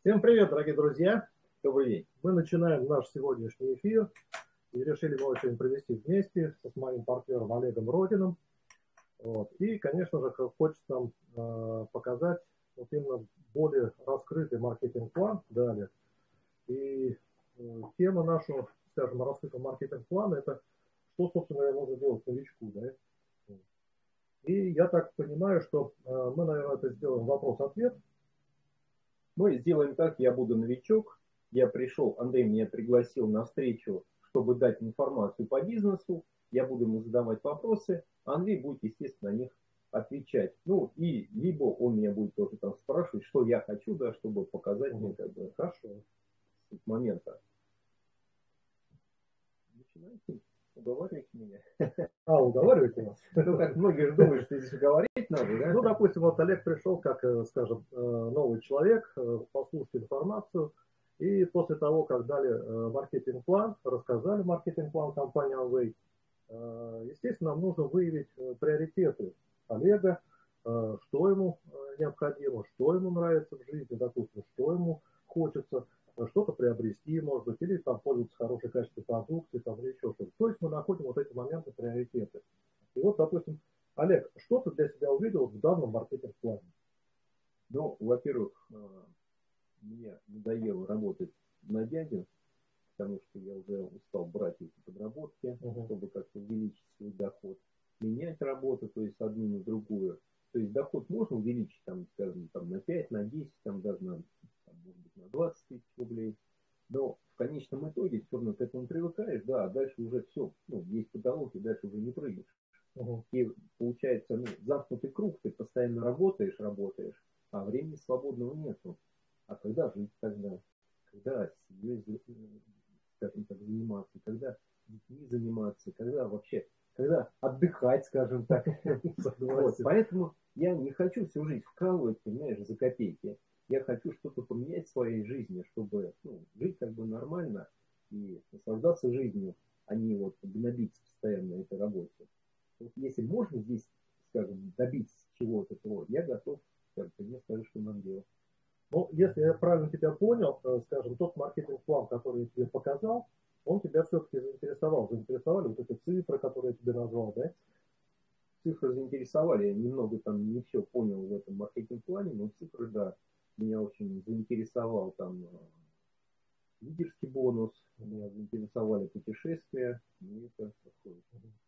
Всем привет, дорогие друзья! Добрый день. Мы начинаем наш сегодняшний эфир и решили мы его сегодня провести вместе с моим партнером Олегом Родиным. Вот. И, конечно же, хочется нам показать вот именно более раскрытый маркетинг-план далее. И тема нашего, скажем, раскрытого маркетинг-плана — это что, собственно говоря, нужно делать новичку. Да? И я так понимаю, что мы, наверное, это сделаем вопрос-ответ. Мы сделаем так, я буду новичок. Я пришел, Андрей меня пригласил на встречу, чтобы дать информацию по бизнесу. Я буду ему задавать вопросы, а Андрей будет, естественно, на них отвечать. Ну, и либо он меня будет тоже там спрашивать, что я хочу, да, чтобы показать мне, как бы, Хорошо. с момента. Начинайте, уговаривайте меня. Уговариваете нас? Ну, как многие же думают, что здесь говорить надо, да? Ну, допустим, вот Олег пришел как, скажем, новый человек, послушать информацию, и после того, как дали маркетинг-план, рассказали маркетинг-план компании Amway, естественно, нам нужно выявить приоритеты Олега, что ему необходимо, что ему нравится в жизни, допустим, что ему хочется, что-то приобрести, может быть, или там пользоваться хорошей качественной продукцией, там, или еще что-то. То есть мы находим вот эти моменты, приоритеты. И вот, допустим, Олег, что ты для себя увидел в данном маркетинг-плане? Ну, во-первых, мне надоело работать на дядю, потому что я уже устал брать эти подработки, чтобы как-то увеличить свой доход, менять работу, то есть с одну на другую. То есть доход можно увеличить, там, скажем, там, на 5, на 10, там, даже на, там, может быть, на 20 тысяч рублей. Но в конечном итоге все равно к этому привыкаешь, да, а дальше уже все, ну, есть потолок, и дальше уже не прыгаешь. И получается, ну, замкнутый круг, ты постоянно работаешь, а времени свободного нету. А когда жить тогда? Когда семьей, скажем так, заниматься, когда детьми заниматься, когда вообще, когда отдыхать, скажем так. Вот. Поэтому я не хочу всю жизнь вкалывать, понимаешь, за копейки. Я хочу что-то поменять в своей жизни, чтобы, ну, жить как бы нормально и наслаждаться жизнью, а не вот гнобиться постоянно на этой работе. Вот если можно здесь, скажем, добиться чего-то, то я готов, как ты мне скажешь, что нам делать. Ну, если я правильно тебя понял, скажем, тот маркетинг-план, который я тебе показал, он тебя все-таки заинтересовал. Заинтересовали вот эти цифры, которые я тебе назвал, да? Цифры заинтересовали. Я немного там не все понял в этом маркетинг-плане, но цифры, да, меня очень заинтересовал там лидерский бонус, меня заинтересовали путешествия, и это подходит.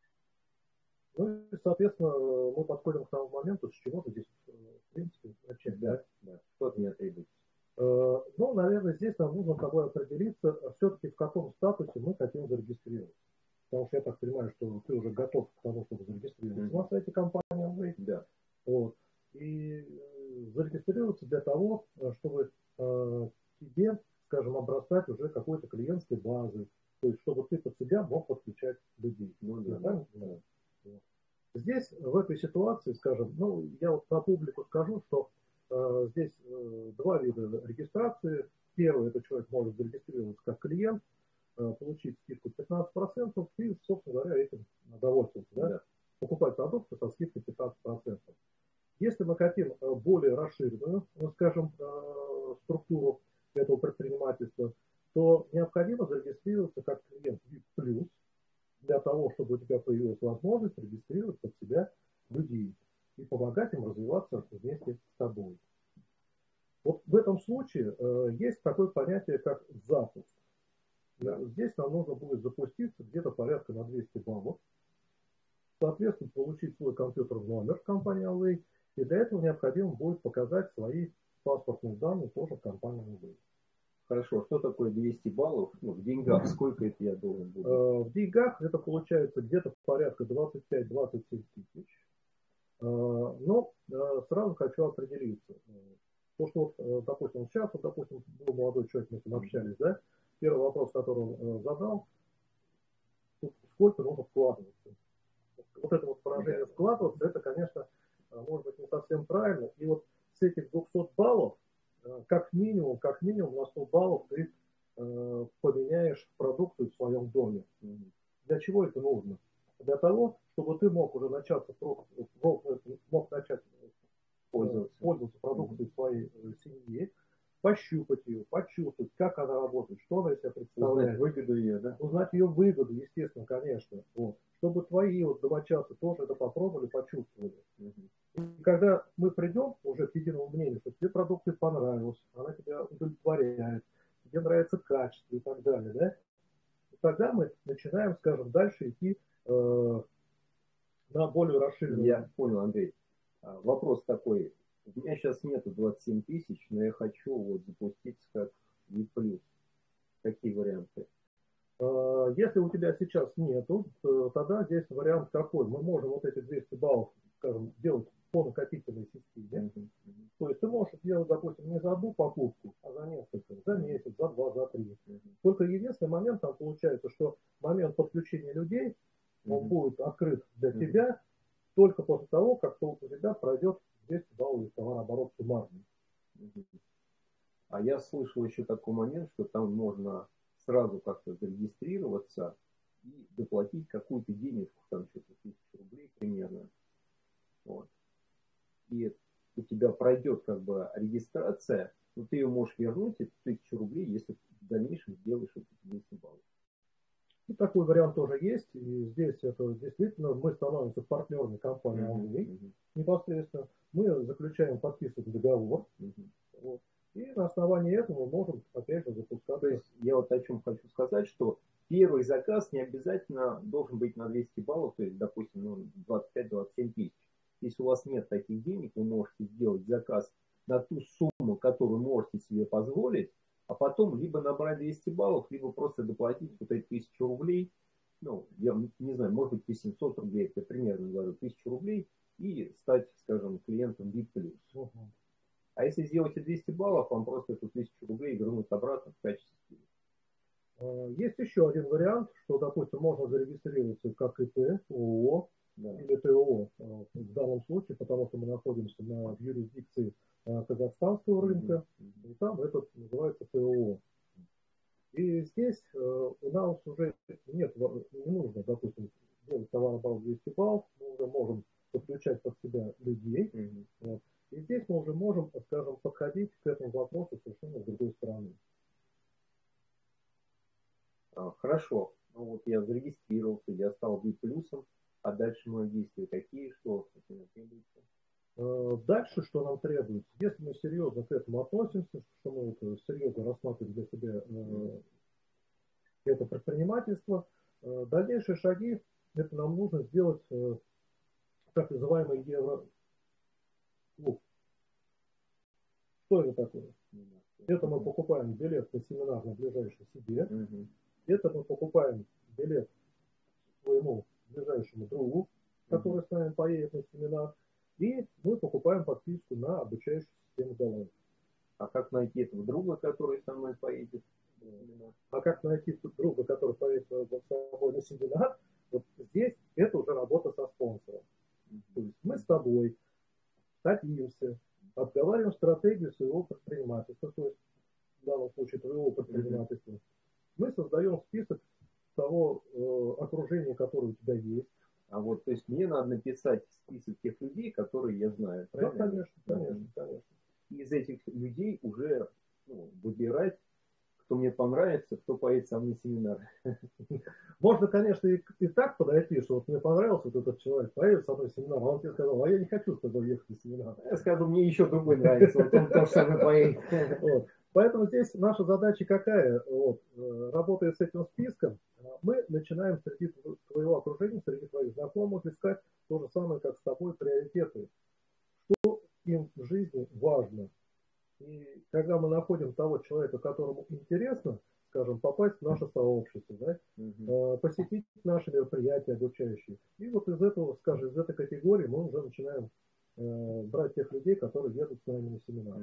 Ну и, соответственно, мы подходим к тому моменту, с чего ты здесь, в принципе, начать. Да, да. Что от меня требуется? Ну, наверное, здесь нам нужно с тобой определиться, все-таки в каком статусе мы хотим зарегистрироваться. Потому что я так понимаю, что ты уже готов к тому, чтобы зарегистрироваться на сайте компании Amway. Да. Вот. И зарегистрироваться для того, чтобы тебе, скажем, обрастать уже какой-то клиентской базой. То есть, чтобы ты под себя мог подключать людей. Ну, да. Здесь, в этой ситуации, скажем, ну, я вот на публику скажу, что здесь два вида регистрации. Первый — это человек может зарегистрироваться как клиент, получить скидку 15% и, собственно говоря, этим довольствоваться. Да? Покупать продукты со скидкой 15%. Если мы хотим более расширенную, скажем, структуру этого предпринимательства, то необходимо зарегистрироваться как клиент VIP+, для того, чтобы у тебя появилась возможность регистрировать под себя людей и помогать им развиваться вместе с тобой. Вот в этом случае есть такое понятие, как запуск. Здесь нам нужно будет запуститься где-то порядка на 200 баллов. Соответственно, получить свой компьютерный номер в компании Amway. И для этого необходимо будет показать свои паспортные данные тоже в компании Amway. Хорошо, что такое 200 баллов? Ну, в деньгах сколько это я должен буду? В деньгах это получается где-то порядка 25-27 тысяч. Но сразу хочу определиться. То, что, вот, допустим, сейчас, вот, допустим, был молодой человек, мы с ним общались, да, первый вопрос, который он задал, сколько нужно вкладываться. Вот это вот выражение «вкладываться», это, конечно, может быть не совсем правильно. И вот с этих 200 баллов, как минимум на 100 баллов ты поменяешь продукцию в своем доме. Для чего это нужно? Для того, чтобы ты мог уже начать пользоваться продукцией своей семьи, пощупать ее, почувствовать, как она работает, что она из себя представляет. Узнать выгоду ее, да? Узнать ее выгоду, естественно, конечно. Вот. Чтобы твои вот домочадцы тоже это попробовали, почувствовали. И когда мы придем уже к единому мнению, что тебе продукты понравилась, она тебя удовлетворяет, тебе нравится качество и так далее, да, и тогда мы начинаем, скажем, дальше идти на более расширенную. Я понял, Андрей. Вопрос такой. У меня сейчас нету 27 тысяч, но я хочу вот запуститься как V+. Какие варианты? Если у тебя сейчас нету, тогда здесь вариант какой? Мы можем вот эти 200 баллов, скажем, делать по накопительной системе. То есть ты можешь делать, допустим, не за одну покупку, а за несколько, за месяц, за два, за три. Только единственный момент там получается, что момент подключения людей, он будет открыт для тебя только после того, как у тебя пройдет 200 баллов товарооборот суммарный. А я слышал еще такой момент, что там можно сразу как-то зарегистрироваться и доплатить какую-то денежку, там что-то 1000 рублей примерно. Вот. И у тебя пройдет как бы регистрация, но ты ее можешь вернуть, эти 1000 рублей, если в дальнейшем сделаешь эти 200 баллов. И такой вариант тоже есть. И здесь это действительно мы становимся партнерами компании Алгей. Непосредственно мы заключаем, подписываем договор. Вот. И на основании этого мы можем, опять же, запускать. То есть я вот о чем хочу сказать, что первый заказ не обязательно должен быть на 200 баллов, то есть, допустим, 25-27 тысяч. Если у вас нет таких денег, вы можете сделать заказ на ту сумму, которую можете себе позволить, а потом либо набрать 200 баллов, либо просто доплатить вот эти 1000 рублей. Ну, я не знаю, может быть 1700 рублей, это примерно говорю, 1000 рублей, и стать, скажем, клиентом VIP+. А если сделаете 200 баллов, вам просто эту 1000 рублей вернут обратно в качестве скидки. Есть еще один вариант, что, допустим, можно зарегистрироваться как ИП, ООО, или ТОО в данном случае, потому что мы находимся в юрисдикции казахстанского рынка, и там это называется ТОО. И здесь у нас уже нет, не нужно, допустим, делать товарооборот 200 баллов, мы уже можем подключать под себя людей. Вот. И здесь мы уже можем, скажем, подходить к этому вопросу совершенно с другой стороны. Хорошо. Ну вот я зарегистрировался, я стал B+, а дальше мои действия какие, что требуется? Дальше, что нам требуется, если мы серьезно к этому относимся, что мы серьезно рассматриваем для себя это предпринимательство, дальнейшие шаги, это нам нужно сделать так называемый Евроклуб. Что это такое? Это мы покупаем билет на семинар на ближайший себе. Это мы покупаем билет своему ближайшему другу, который с нами поедет на семинар. И мы покупаем подписку на обучающую систему Галайф. А как найти этого друга, который со мной поедет? А как найти друга, который поедет со мной на семинар? Вот здесь это уже работа со спонсором. То есть мы с тобой садимся, обговариваем стратегию своего предпринимательства, то есть в данном случае твоего предпринимательства. Мы создаем список того окружения, которое у тебя есть. А вот, то есть мне надо написать список тех людей, которые я знаю, правильно? Да, конечно. И из этих людей уже выбирать, кто мне понравится, кто поедет со мной в семинар. Можно, конечно, и так подойти, что вот мне понравился вот этот человек, поедет со мной в семинар, а он тебе сказал, а я не хочу с тобой ехать на семинар. Я скажу, мне еще другой нравится, вот он тоже со мной поедет. Вот. Поэтому здесь наша задача какая? Вот, работая с этим списком, мы начинаем среди твоего окружения, среди твоих знакомых искать то же самое, как с тобой, приоритеты. Что им в жизни важно. И когда мы находим того человека, которому интересно, скажем, попасть в наше сообщество, да, посетить наши мероприятия обучающие. И вот из этого, скажем, из этой категории мы уже начинаем брать тех людей, которые едут с нами на семинар.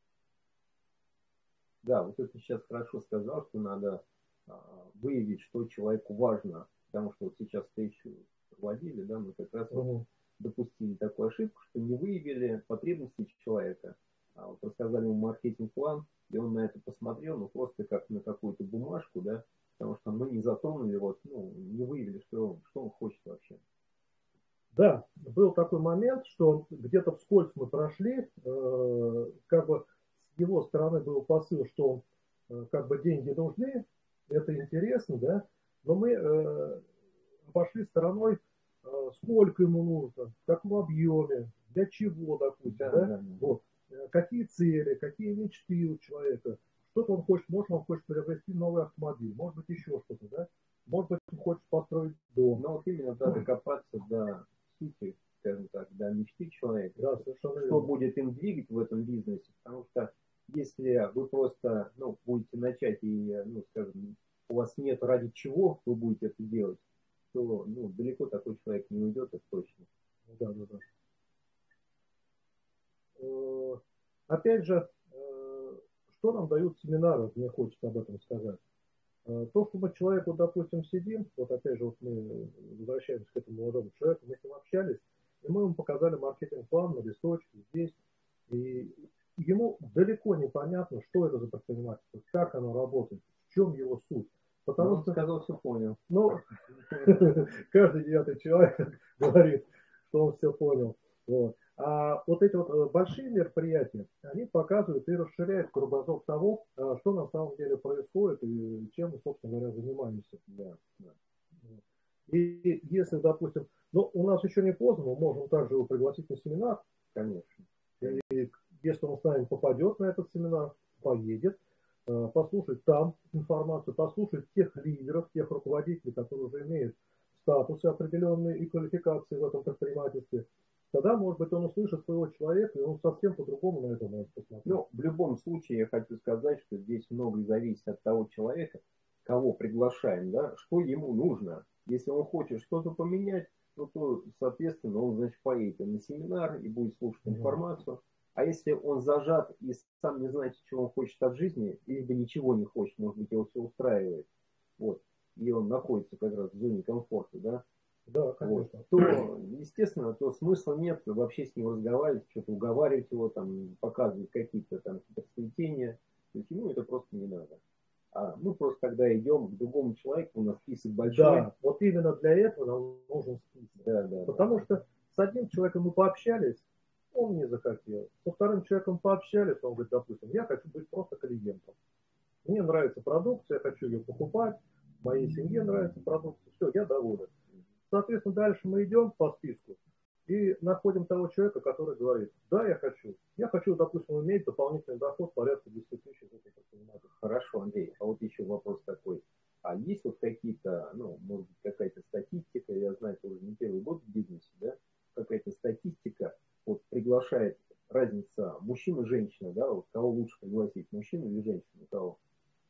Да, вот это сейчас хорошо сказал, что надо выявить, что человеку важно. Потому что вот сейчас встречу проводили, да, мы как раз допустили такую ошибку, что не выявили потребности человека. А вот рассказали ему маркетинг-план, и он на это посмотрел, ну просто как на какую-то бумажку, да, потому что мы не затронули, вот, не выявили, что он хочет вообще. Да, был такой момент, что где-то вскользь мы прошли, как бы его стороны был посыл, что как бы деньги нужны, это интересно, да, но мы обошли стороной, сколько ему нужно, в каком объеме, для чего, допустим, да? Вот. Какие цели, какие мечты у человека, что-то он хочет, может, он хочет приобрести новый автомобиль, может быть, еще что-то, да, может быть, он хочет построить дом. Но вот именно надо копаться до сути, скажем так, до мечты человека, да, совершенно что верно. будет им двигать в этом бизнесе, потому что если вы просто, будете начать и, скажем, у вас нет ради чего вы будете это делать, то, далеко такой человек не уйдет, это точно. Да, да, да. Опять же, что нам дают семинары, мне хочется об этом сказать. То, что мы человеку, допустим, сидим, вот опять же, вот мы возвращаемся к этому молодому человеку, мы с ним общались, и мы ему показали маркетинг-план на листочке здесь, и ему далеко не понятно, что это за предпринимательство, как оно работает, в чем его суть. Потому что, сказал, все понял. Каждый 9-й человек говорит, что он все понял. Вот. А вот эти вот большие мероприятия, они показывают и расширяют кругозор того, что на самом деле происходит и чем мы, собственно говоря, занимаемся. Да, да. И если, допустим, у нас еще не поздно, мы можем также его пригласить на семинар. Конечно. И если он с нами попадет на этот семинар, поедет, послушать там информацию, послушать тех лидеров, тех руководителей, которые уже имеют статусы определенные и квалификации в этом предпринимательстве, тогда, может быть, он услышит своего человека, и он совсем по-другому на это может посмотреть. В любом случае, я хочу сказать, что здесь многое зависит от того человека, кого приглашаем, да, что ему нужно. Если он хочет что-то поменять, то, соответственно, он, значит, поедет на семинар и будет слушать информацию. А если он зажат и сам не знает, чего он хочет от жизни, либо ничего не хочет, может быть, его все устраивает, вот, и он находится как раз в зоне комфорта, да, да, конечно. Вот, то, естественно, то смысла нет вообще с ним разговаривать, что-то уговаривать его, там, показывать какие-то там хитросплетения. То есть ему это просто не надо. А мы просто когда идем к другому человеку, у нас список большой. Да, вот именно для этого нам нужен список. Да, да, потому что с одним человеком мы пообщались, он не захотел. Со вторым человеком пообщались, он говорит, допустим, я хочу быть просто клиентом. Мне нравится продукция, я хочу ее покупать, моей семье нравится продукция, все, я доволен. Соответственно, дальше мы идем по списку и находим того человека, который говорит, да, я хочу, допустим, иметь дополнительный доход порядка 10 тысяч из этого предпринимателя. Хорошо, Андрей, а вот еще вопрос такой. А есть вот какие-то, может быть, какая-то статистика, я знаю, это уже не первый год в бизнесе, да, какая-то статистика, вот приглашает разница мужчина и женщина, да, вот кого лучше пригласить, мужчину или женщину, кого?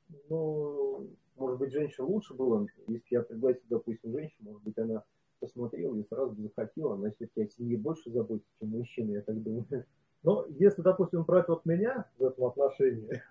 Может быть, женщина лучше было, если я пригласил, допустим, женщину, может быть, она посмотрела и сразу захотела, она все-таки о семье больше заботится, чем мужчина, я так думаю. Но если, допустим, брать вот меня в этом отношении,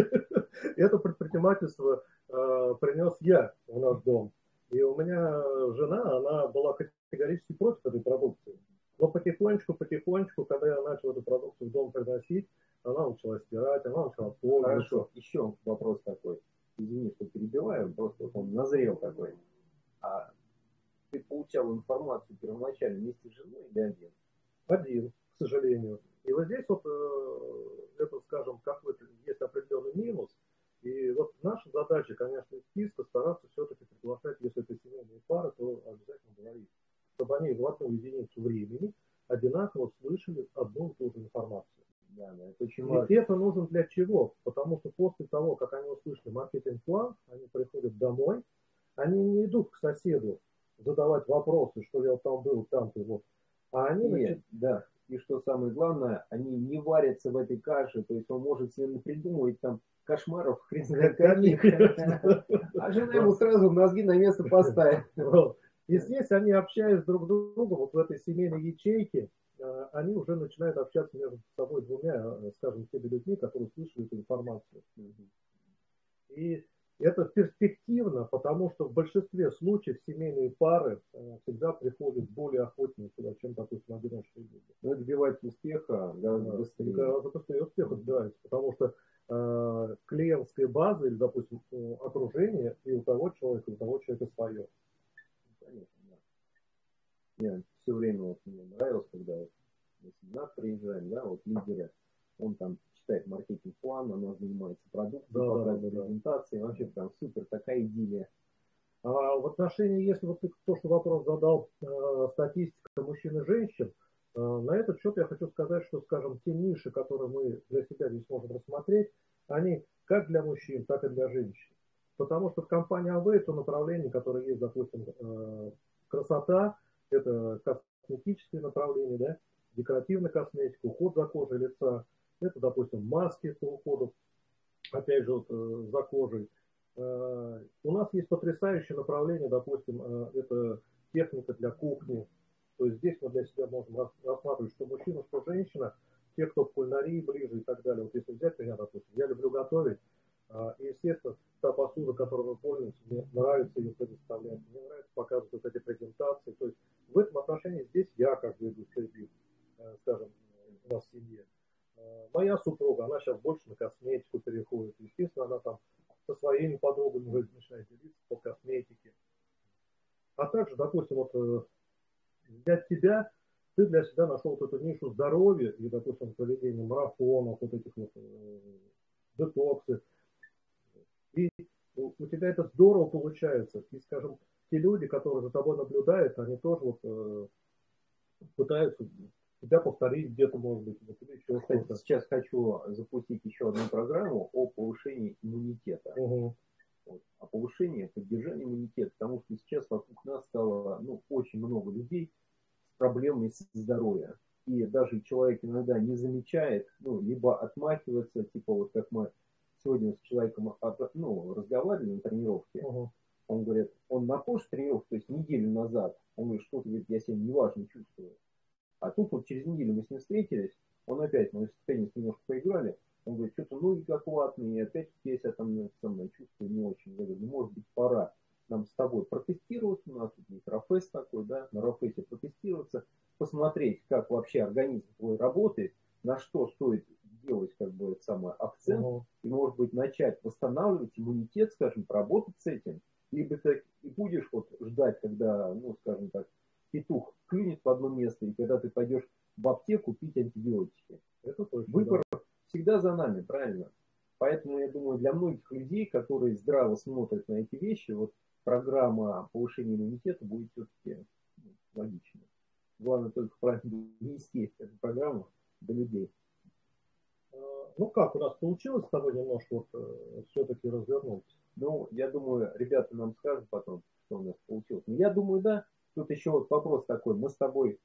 это предпринимательство принес я в наш дом. И у меня жена, она была категорически против этой продукции. Но потихонечку, когда я начал эту продукцию в дом приносить, она начала стирать, она начала пользоваться. Хорошо, еще вопрос такой. Извини, что перебиваю, просто вот он назрел такой. А ты получал информацию первоначально вместе с женой или один? Один, к сожалению. И вот здесь вот это, скажем, какой-то есть определенный минус. И вот наша задача, конечно, из списка стараться все-таки приглашать, если это семейные пары, то обязательно говорить, чтобы они в одну единицу времени одинаково слышали одну и ту же информацию. Да, это очень важно. И это нужно для чего? Потому что после того, как они услышали маркетинг-план, они приходят домой, они не идут к соседу задавать вопросы, что я там был, там-то, вот. А они, да, и что самое главное, они не варятся в этой каше, то есть он может себе придумывать там кошмаров хрен знает каких, а жена ему сразу мозги на место поставит. И здесь они, общаясь друг с другом, вот в этой семейной ячейке, они уже начинают общаться между собой двумя, скажем, теми людьми, которые слышали эту информацию. И это перспективно, потому что в большинстве случаев семейные пары всегда приходят более охотнее сюда, чем, допустим, одиночные люди. Но добивается успеха гораздо быстрее. Гораздо быстрее успеха добивается, потому что клиентская база или, допустим, окружение и у того человека свое. Конечно, да. Я все время вот мне нравилось, когда вот на семинар приезжаем, да, вот лидеры, он там читает маркетинг-план, она занимается продукцией, показывает презентации, вообще прям супер, такая идиллия. А в отношении, если вот ты то, что вопрос задал, статистика мужчин и женщин, на этот счет я хочу сказать, что, скажем, те ниши, которые мы для себя здесь можем рассмотреть, они как для мужчин, так и для женщин. Потому что в компании АВ это направление, которое есть, допустим, красота, это косметическое направление, да, декоративная косметика, уход за кожей лица, это, допустим, маски по уходу, опять же, вот, за кожей. У нас есть потрясающее направление, допустим, это техника для кухни. То есть здесь мы для себя можем рассматривать, что мужчина, что женщина, те, кто в кулинарии ближе и так далее. Вот если взять меня, допустим, я люблю готовить, и, естественно, та посуда, которой мы пользуемся, мне нравится ее предоставлять, мне нравится показывать вот эти презентации. То есть в этом отношении здесь я как бы иду впереди, скажем, у нас в семье. Моя супруга, она сейчас больше на косметику переходит. Естественно, она там со своими подругами уже начинает делиться по косметике. А также, допустим, вот взять тебя, ты для себя нашел вот эту нишу здоровья и, допустим, проведение марафонов, вот этих вот детоксы. И у тебя это здорово получается. И, скажем, те люди, которые за тобой наблюдают, они тоже вот пытаются тебя повторить где-то, может быть, вот, или еще что-то. Сейчас хочу запустить еще одну программу о повышении иммунитета. Угу. Вот, о повышении, поддержании иммунитета, потому что сейчас вокруг нас стало очень много людей с проблемами здоровья. И даже человек иногда не замечает, либо отмахивается, типа вот как мы сегодня с человеком разговаривали на тренировке. Угу. Он говорит, он на прошлой тренировке, то есть неделю назад, он говорит, что-то, я себя неважно чувствую. А тут вот через неделю мы с ним встретились, он опять, мы в теннис немножко поиграли, он говорит, что-то ноги как ватные, и опять я себя там чувствую не очень. Я говорю, может быть, пора нам с тобой протестировать, у нас тут есть РАФЭС такой, да, на РАФЭСе протестироваться, посмотреть, как вообще организм твой работает, на что стоит делать, как бы, акцент, и, может быть, начать восстанавливать иммунитет, скажем, поработать с этим, либо ты и будешь вот ждать, когда, скажем так, петух клюнет в одно место, и когда ты пойдешь в аптеку пить антибиотики. Это точно. Выбор всегда за нами, правильно? Поэтому, я думаю, для многих людей, которые здраво смотрят на эти вещи, вот программа повышения иммунитета будет все-таки логичной. Главное только правильно донести эту программу до людей. Ну как, у нас получилось с тобой немножко вот, все-таки развернуть? Я думаю, ребята нам скажут потом, что у нас получилось. Но я думаю, да. Тут еще вот вопрос такой. Мы с тобой,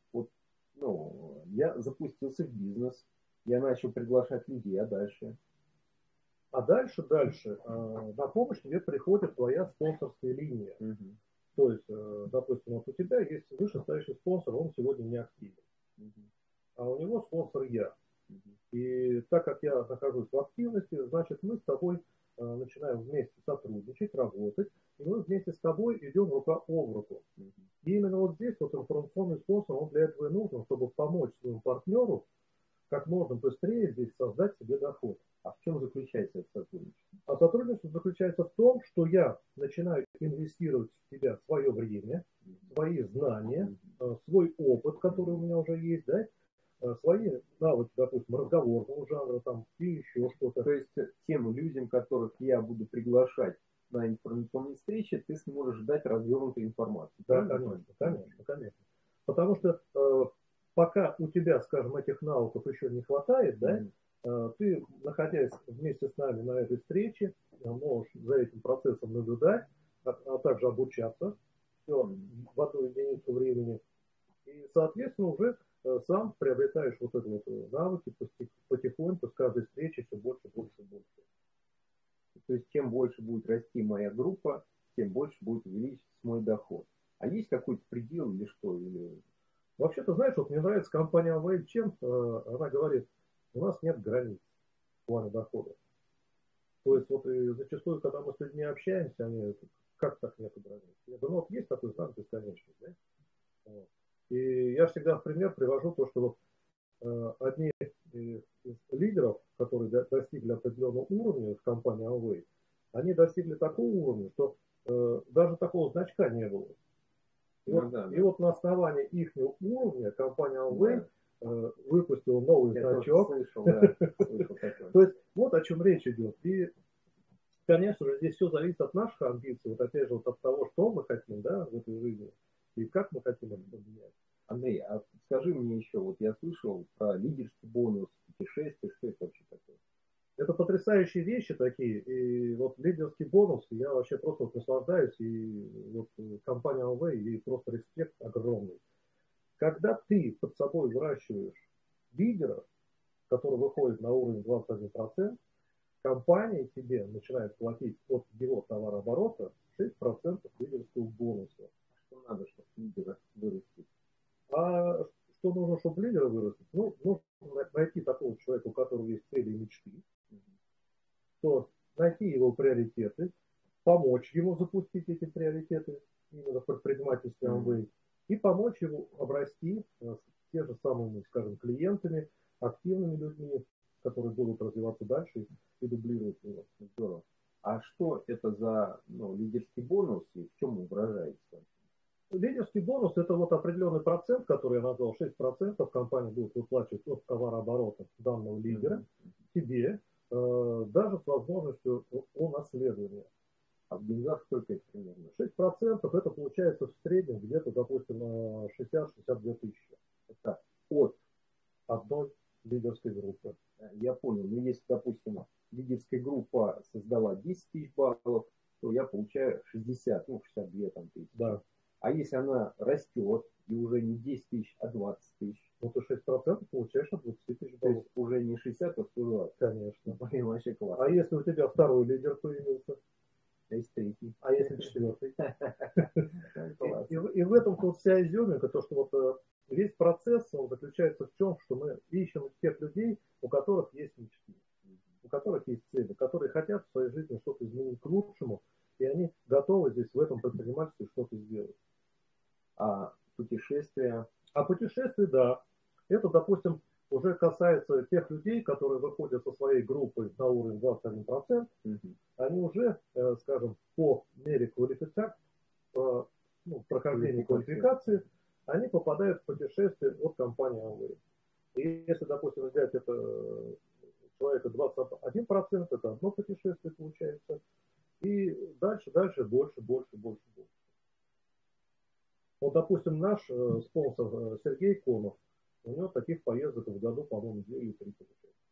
я запустился в бизнес, я начал приглашать людей, а дальше? А дальше, на помощь тебе приходит твоя спонсорская линия. Угу. То есть, допустим, вот у тебя есть вышестоящий спонсор, он сегодня не активен. Угу. А у него спонсор я. Угу. И так как я нахожусь в активности, значит, мы с тобой начинаем вместе сотрудничать, работать, и мы вместе с тобой идем рука об руку. И именно вот здесь вот информационный спонсор, он для этого и нужен, чтобы помочь своему партнеру как можно быстрее здесь создать себе доход. А в чем заключается это сотрудничество? А сотрудничество заключается в том, что я начинаю инвестировать в тебя свое время, свои знания, свой опыт, который у меня уже есть, да, свои навыки, допустим, разговорного жанра там, и еще что-то. То есть тем людям, которых я буду приглашать на информационные встречи, ты сможешь дать развернутую информацию. Да, конечно. Потому что пока у тебя, скажем, этих навыков еще не хватает, да, ты, находясь вместе с нами на этой встрече, можешь за этим процессом наблюдать, а также обучаться все в одну единицу времени. И, соответственно, уже сам приобретаешь вот эти вот навыки потихоньку, с каждой встречи все больше. То есть, чем больше будет расти моя группа, тем больше будет увеличиваться мой доход. А есть какой-то предел или что? Вообще-то, знаешь, вот мне нравится компания Wave чем, она говорит, у нас нет границ в плане дохода. То есть вот и зачастую, когда мы с людьми общаемся, они, как так нет границ? Я думаю, вот есть такой знак бесконечный, да? Вот. И я всегда в пример привожу то, что вот одни из лидеров, которые достигли определенного уровня в компании Amway, они достигли такого уровня, что даже такого значка не было. И вот на основании их уровня компания Amway выпустила новый значок. Слышал, да. о чем речь идет. И, конечно же, здесь все зависит от наших амбиций, вот опять же, вот от того, что мы хотим, да, в этой жизни, и как мы хотим это поменять. Андрей, а скажи мне еще, вот я слышал про лидерский бонус, путешествие, что это вообще такое? Это потрясающие вещи такие, и вот лидерский бонус, я вообще просто вот наслаждаюсь, и вот компания АВ, ей просто респект огромный. Когда ты под собой выращиваешь лидера, который выходит на уровень 21%, компания тебе начинает платить от его товарооборота 6% лидерского бонуса. Что надо, чтобы лидера вырастить? А что нужно, чтобы лидера вырастить? Ну, нужно найти такого человека, у которого есть цели и мечты, то найти его приоритеты, помочь ему запустить эти приоритеты именно в предпринимательстве Amway, и помочь ему обрасти с те же самыми, скажем, клиентами, активными людьми, которые будут развиваться дальше и дублируют его. Здорово. А что это за лидерский бонус и в чем он выражается? Лидерский бонус – это вот определенный процент, который я назвал, 6% компания будет выплачивать от товарооборота данного лидера тебе, даже с возможностью о наследования. А в деньгах сколько это примерно? 6% это получается в среднем где-то, допустим, 60-62 тысячи. Это от одной лидерской группы. Я понял. Но если, допустим, лидерская группа создала 10 тысяч баллов, то я получаю 60, 62 там, тысячи. Да. А если она растет, и уже не 10 тысяч, а 20 тысяч? Ну, ты 6% получаешь от 20 тысяч баллов. То есть уже не 60, а 120? Конечно. Блин, вообще классно. А если у тебя второй лидер появился? А если третий? А если четвертый? И в этом вот вся изюминка, то, что вот весь процесс он заключается в чем, что мы ищем тех людей, у которых есть мечты, у которых есть цели, которые хотят в своей жизни что-то изменить к лучшему, и они готовы здесь в этом предпринимательстве что-то сделать. А путешествия? А путешествия, да. Это, допустим, уже касается тех людей, которые выходят со своей группой на уровень 21%. Они уже, скажем, по мере квалификации, прохождения квалификации, они попадают в путешествие от компании Amway. И если, допустим, взять это человека 21%, это одно путешествие получается. И дальше, больше. Вот, допустим, наш спонсор Сергей Конов, у него таких поездок в году, по-моему, 2 или 3 получается.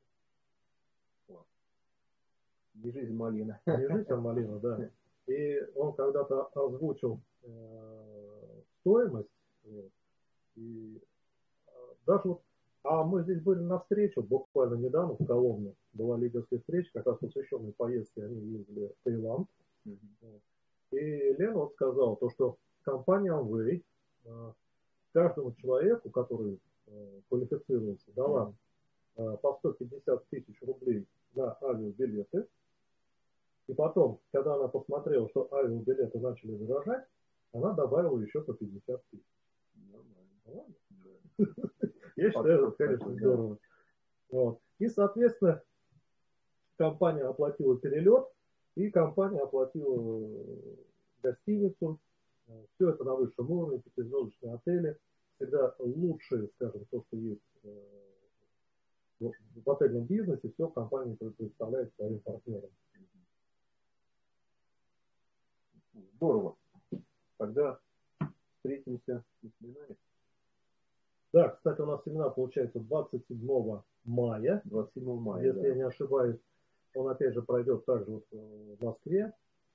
Не жизнь малина. Не жизнь, а малина, да. И он когда-то озвучил стоимость. И даже вот, а мы здесь были на встрече, буквально недавно в Коломне была лидерская встреча, как раз посвященной поездке, они ездили в Таиланд. И Лена вот сказала, то, что компания Amway каждому человеку, который квалифицировался, дала по 150 тысяч рублей на авиабилеты. И потом, когда она посмотрела, что авиабилеты начали дорожать, она добавила еще по 50 тысяч. Нормально. Я считаю, это, конечно, здорово. Вот. И, соответственно, компания оплатила перелет, и компания оплатила гостиницу. Все это на высшем уровне, пятизвездочные отели. Всегда лучшее, скажем, то, что есть в отельном бизнесе, все компания представляет своим партнерам. Здорово. Тогда встретимся на семинаре. Да, кстати, у нас семинар получается 27 мая. 27 мая, если я не ошибаюсь. Он опять же пройдет также вот в Москве.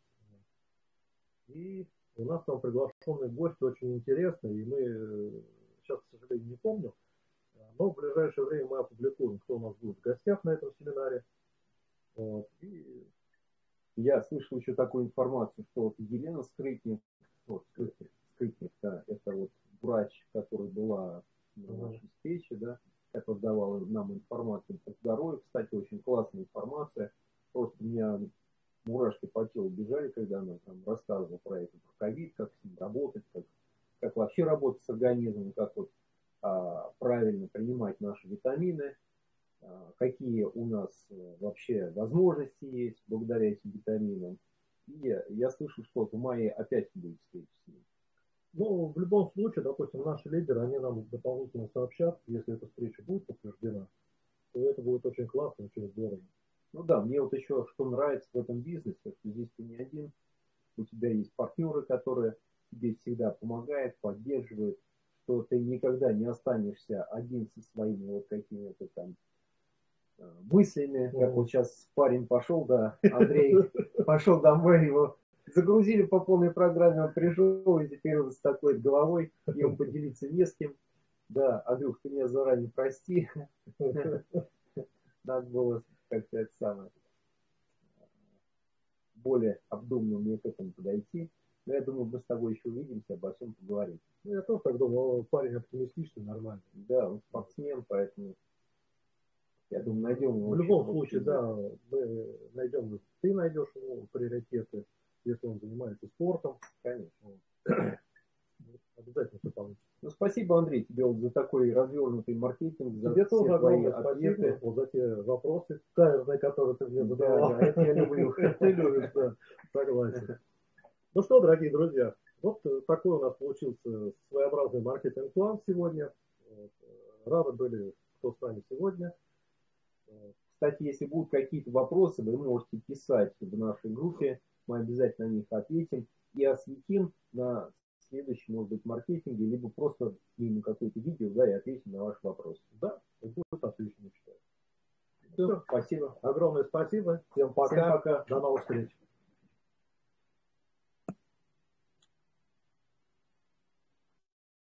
И у нас там приглашенные гости очень интересные. И мы сейчас, к сожалению, не помню. Но в ближайшее время мы опубликуем, кто у нас будет в гостях на этом семинаре. Вот. И я слышал еще такую информацию, что вот Елена Скрытник, Скрытник, да, это вот врач, который была на нашей встрече, да, которая давала нам информацию по здоровью. Кстати, очень классная информация. Просто у меня мурашки по телу бежали, когда она там рассказывала про это, про ковид, как с ним работать, как вообще работать с организмом, как вот правильно принимать наши витамины, какие у нас вообще возможности есть благодаря этим витаминам. И я слышу, что в мае опять будет встреча с ним. Ну, в любом случае, допустим, наши лидеры, они нам дополнительно сообщат, если эта встреча будет подтверждена, то это будет очень классно, очень здорово. Ну да, мне вот еще что нравится в этом бизнесе, что здесь ты не один, у тебя есть партнеры, которые тебе всегда помогают, поддерживают, что ты никогда не останешься один со своими вот какими-то там мыслями, как вот сейчас парень пошел, да, Андрей пошел домой, его загрузили по полной программе, он пришел, и теперь он с такой головой, ему поделиться не с кем. Да, Андрюх, ты меня заранее прости, надо было как-то это самое, более обдуманно мне к этому подойти. Но я думаю, мы с тобой еще увидимся, обо всем поговорим. Ну, я тоже так думаю, парень оптимистичный, нормальный. Да, он спортсмен, поэтому я думаю, найдем его. В любом случае, да, мы найдем, ты найдешь ему приоритеты, если он занимается спортом. Конечно. Обязательно все получится. Ну, спасибо, Андрей, тебе вот за такой развернутый маркетинг, за тебе все тоже твои огромное ответы. Спасибо вот за те вопросы каверные, которые ты мне задавал. Да, это я люблю. Ты любишь, да, согласен. Ну что, дорогие друзья, вот такой у нас получился своеобразный маркетинг-план сегодня. Рады были, кто с нами сегодня. Кстати, если будут какие-то вопросы, вы можете писать в нашей группе, мы обязательно на них ответим и осветим на следующем, может быть, маркетинге, либо просто снимем какое-то видео, да, и ответим на ваш вопрос. Да, будет отлично, считаю. Все, спасибо. Огромное спасибо. Всем пока. Всем пока. До новых встреч.